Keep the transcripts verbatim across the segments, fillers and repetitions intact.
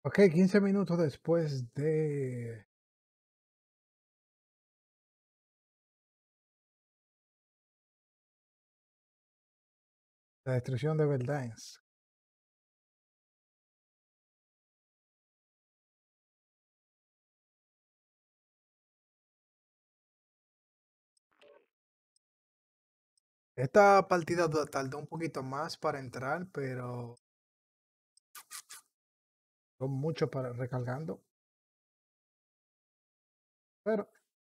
Ok, quince minutos después de la destrucción de Verdansk. Esta partida ta- tardó un poquito más para entrar, pero fue mucho para recargando. Pero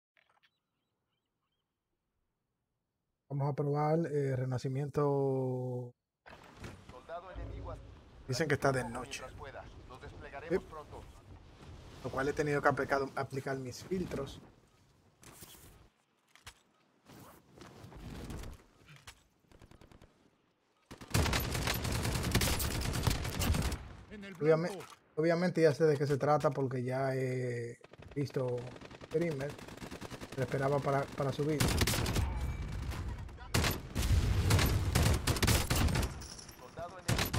vamos a probar eh, Renacimiento. Soldado enemigo. Dicen que está de Poco noche, mientras pueda. Los ¿sí? desplegaremos pronto. Lo cual he tenido que aplicar, aplicar mis filtros. En el Obviamente, blanco. obviamente ya sé de qué se trata porque ya he visto streamer. Le esperaba para, para subir. Soldado enemigo.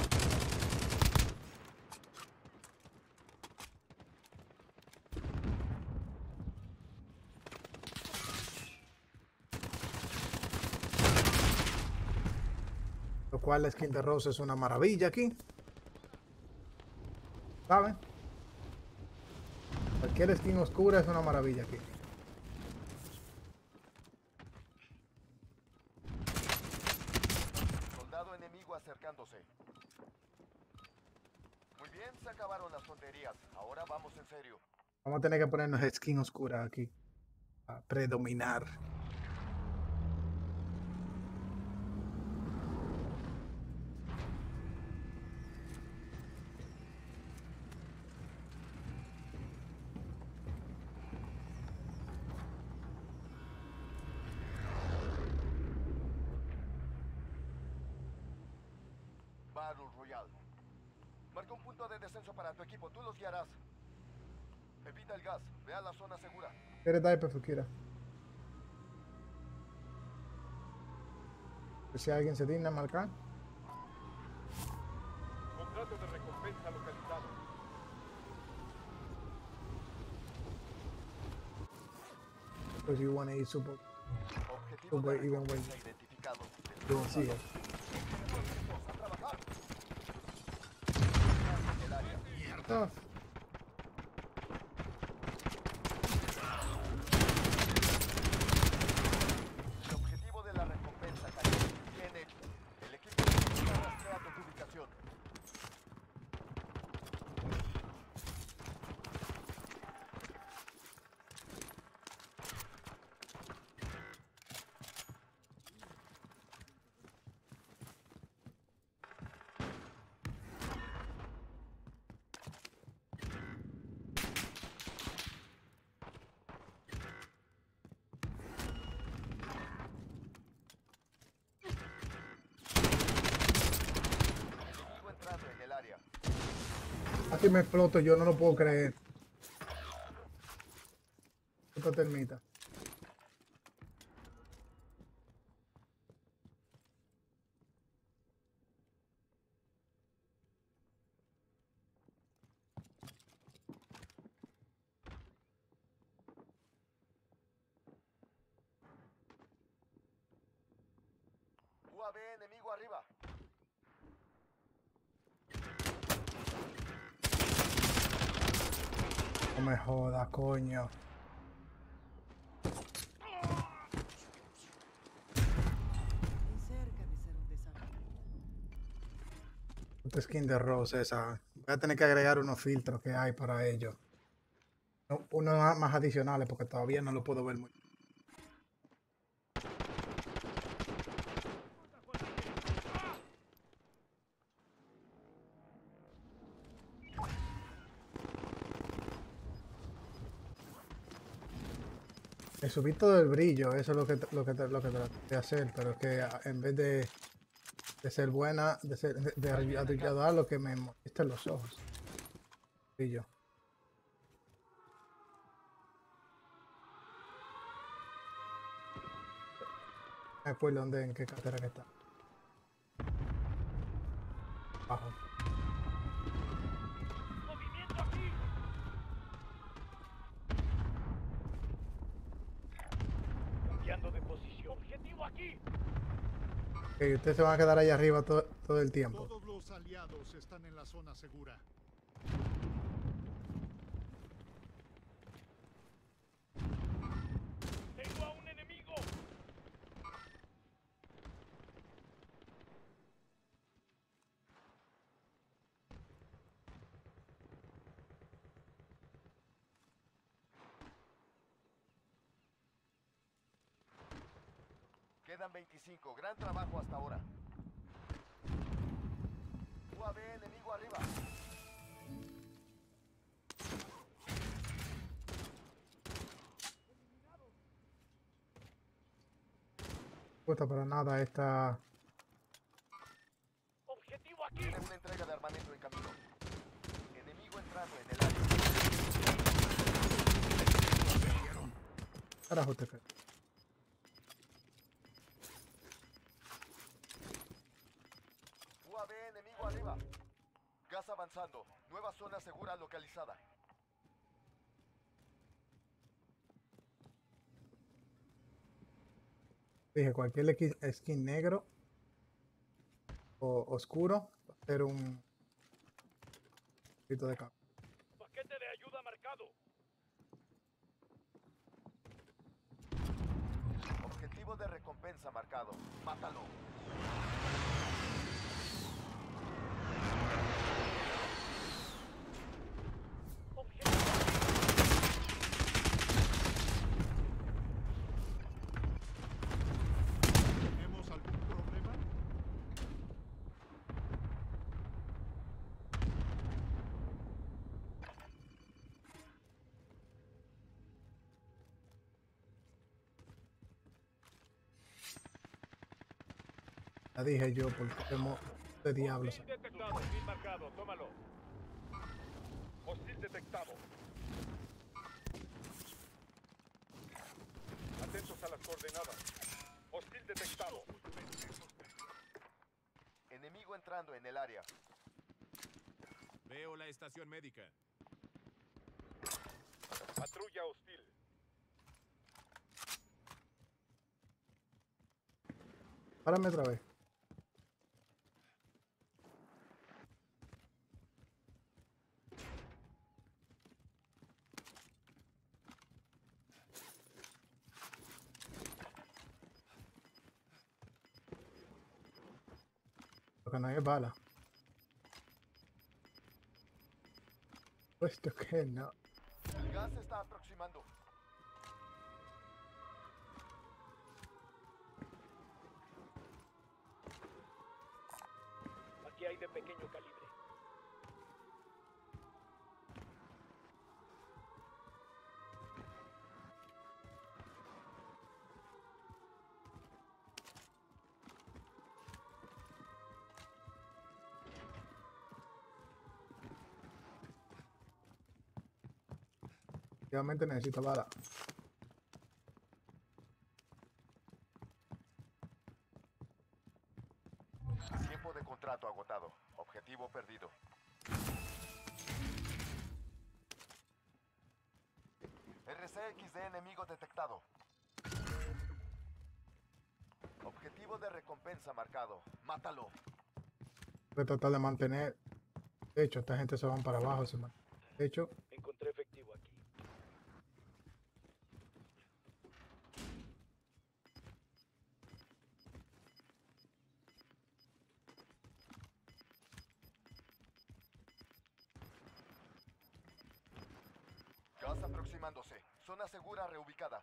Lo cual la skin de Rose es una maravilla aquí, ¿saben? Cualquier skin oscura es una maravilla aquí. Soldado enemigo acercándose. Muy bien, se acabaron las tonterías. Ahora vamos en serio. Vamos a tener que ponernos skin oscura aquí. A predominar. Battle Royale. Marca un punto de descenso para tu equipo. Tú los guiarás. Evita el gas. Ve a la zona segura. ¿Quieres dar Fukira? Si alguien se digna a marcar. Contrato de recompensa localizado. Because you want to eat super, Objetivo de super even when recompensa identificado. you don't see it. A trabajar. En el área. Ah, El objetivo de la recompensa cayó. Bien hecho. El equipo de rastrea tu ubicación. Enemigo entrando en el área. Así me exploto, yo no lo puedo creer. Esta termita. U A V enemigo arriba. No me jodas, coño. Muy cerca de ser un desafío. Esta skin de Rose esa. Voy a tener que agregar unos filtros que hay para ello. No- Unos más más adicionales porque todavía no lo puedo ver muy. El subir todo el brillo, eso es lo que, lo que, lo que traté de hacer, pero es que ah, en vez de, de ser buena, de, ser, de, de ayudar, lo que me molesta es los ojos. Brillo. Me acuerdo dónde, en qué cartera que está. Abajo. ¡Movimiento aquí! Que ustedes se van a quedar ahí arriba todo, todo el tiempo. Todos los aliados están en la zona segura. ¡Tengo a un enemigo! Quedan veinticinco. Gran trabajo hasta ahora. U A V enemigo arriba. No gusta para nada esta... ¡Objetivo aquí! Tiene una entrega de armamento en camino. Enemigo entrando en el área. Carajo, te cae. U A V enemigo arriba. Gas avanzando. Nueva zona segura localizada. Dije, cualquier equi- skin negro o oscuro va a ser un poquito de cambio. Paquete de ayuda marcado. Objetivo de recompensa marcado. Mátalo. ¿Tenemos algún problema? Ya dije yo, porque tenemos de diablos. Hostil detectado. Hostil marcado. Tómalo. Hostil detectado. Atentos a las coordenadas. Hostil detectado. Enemigo entrando en el área. Veo la estación médica. Patrulla hostil. Párame otra vez. Lo que no hay es bala. Puesto que no. El gas se está aproximando. Aquí hay de pequeño calibre. Efectivamente necesito bala. Tiempo de contrato agotado. Objetivo perdido. R C X de enemigo detectado. Objetivo de recompensa marcado. Mátalo. Voy a tratar de mantener. De hecho, esta gente se van para abajo. Se man- De hecho, Encontré efectivo aquí. Gas aproximándose. Zona segura reubicada.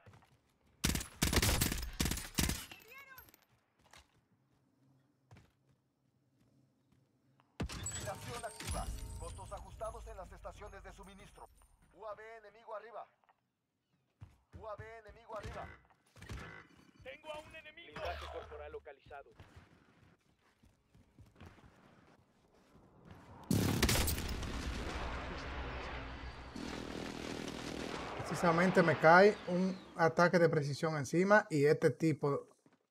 Vigilación activa. Costos ajustados en las estaciones de suministro. U A V enemigo arriba. U A V enemigo arriba. ¡Tengo a un enemigo! Blindaje corporal localizado. precisamente me cae un ataque de precisión encima y este tipo...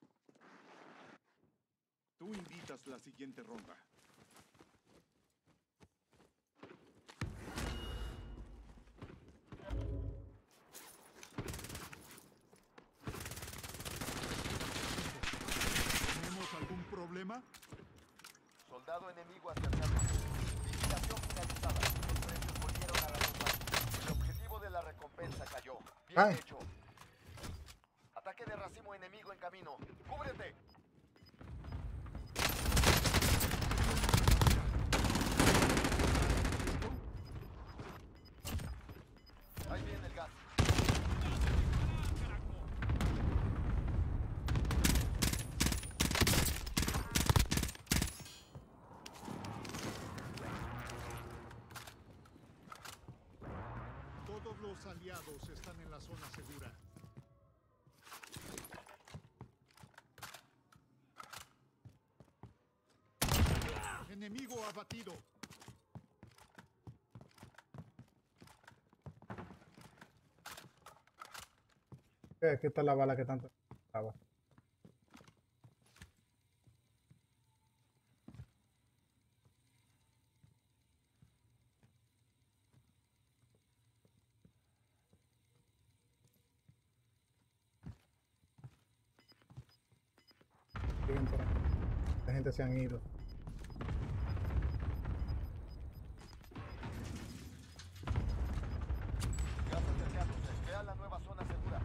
Tú invitas la siguiente ronda. enemigo acercándose. Vigilación finalizada. Los precios volvieron a la normalidad. El objetivo de la recompensa cayó. Bien Ay. hecho. Ataque de racimo enemigo en camino. ¡Cúbrete! Ahí viene el gas. Todos los aliados están en la zona segura. Enemigo abatido. Eh, Aquí está la bala que tanto estaba. Siguen por ahí. La gente se han ido. Gas acercándose. Vea la nueva zona segura.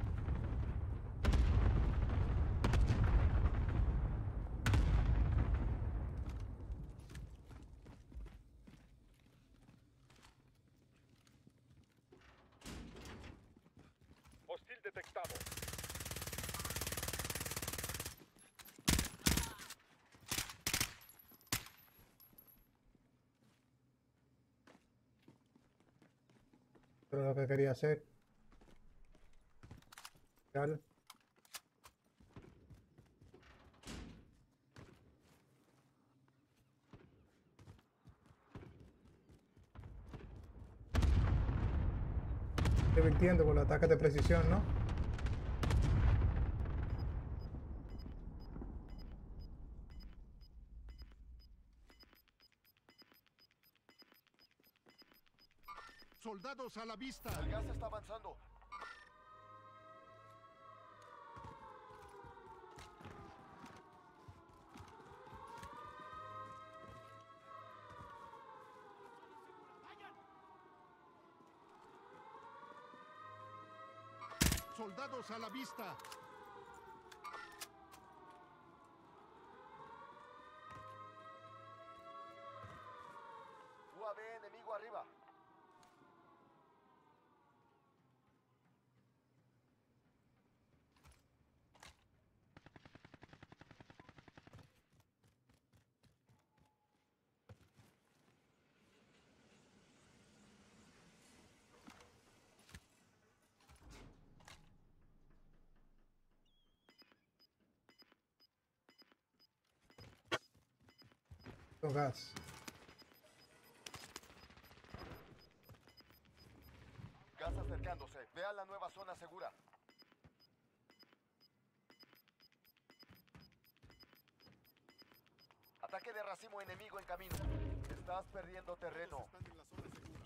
Hostil detectado. Pero lo que quería hacer. Dale. Estoy mintiendo con los ataques de precisión, ¿no? Soldados a la vista. El gas está avanzando. Soldados a la vista. U A V enemigo arriba. Con gas. Gas acercándose. Vea la nueva zona segura. Ataque de racimo enemigo en camino. Estás perdiendo terreno. Están en la zona segura.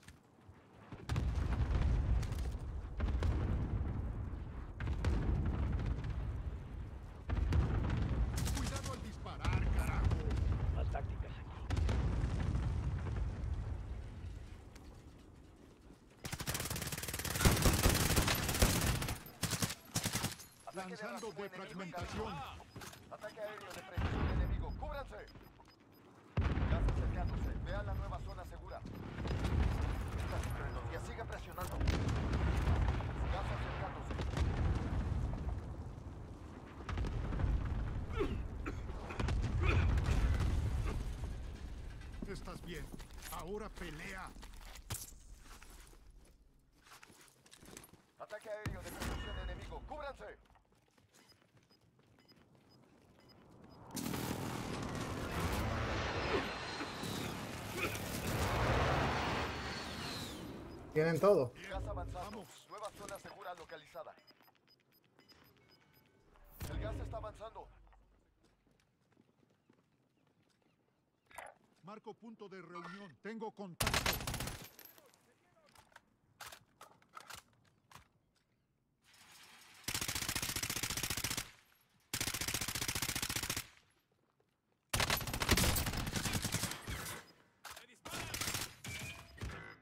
Cuidado al disparar, carajo. Más tácticas aquí. Ataque de Lanzando racimo enemigo en defragmentación. camino. Ataque aéreo de precisión enemigo. ¡Cúbranse! Gas acercándose. Vea la nueva zona segura. Estas tecnologías sigue presionando. Gas acercándose. Estás bien. Ahora pelea. Ataque aéreo de precisión enemigo. ¡Cúbranse! Tienen todo. Gas avanzando. Vamos. Nueva zona segura localizada. El gas está avanzando. Marco punto de reunión. Tengo contacto.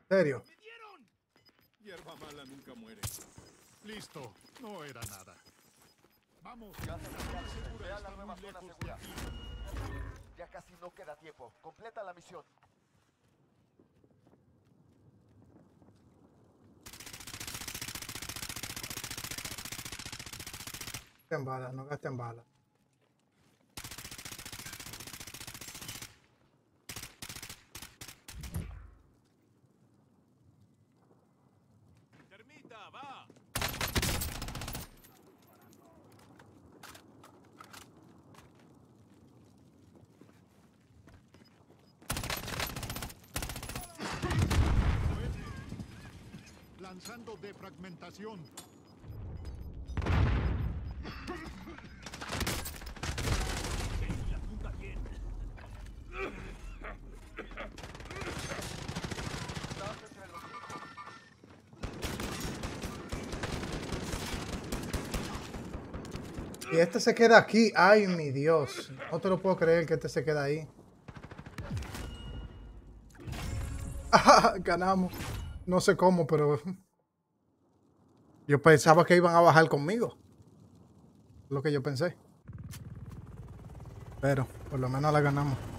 serio? Hierba mala nunca muere. Listo, no era nada. Vamos. Gas acercándose. Ve a la Está nueva muy zona lejos de segura. aquí. Ya casi no queda tiempo. Completa la misión. Gasten balas, no gasten balas. Termita, va. Lanzando defragmentación. La punta bien. Estás entre los cinco. Y este se queda aquí. Ay, mi Dios. No te lo puedo creer que este se queda ahí. Ah, ganamos. No sé cómo, pero yo pensaba que iban a bajar conmigo. Lo que yo pensé. Pero por lo menos la ganamos.